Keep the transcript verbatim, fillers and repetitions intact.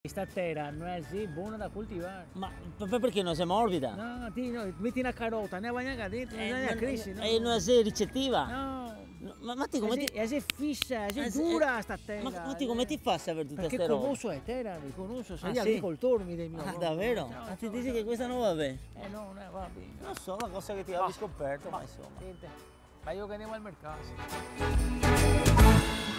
questa terra non è così buona da coltivare. Ma perché non sei morbida? No, ti, no, metti una carota, ne vai a dentro, Eh, non è a crisi, no? E non sei ricettiva? No. No, Ma, ma ti come ti... È così fissa, è Eh, così sì, dura eh, sta terra. Ma, ma ti come ti fa a sapere tutte Perché queste robe? conosco la terra, mi conosco, sei Ah, sì? agricoltore, mi devi Ah, davvero? No, Ma ti no, dici no. che questa non va bene? Eh no, non è, va bene. Non so, una cosa che ti Ma- avevi scoperto, ma Ma insomma. Sente, ma io che andiamo al mercato.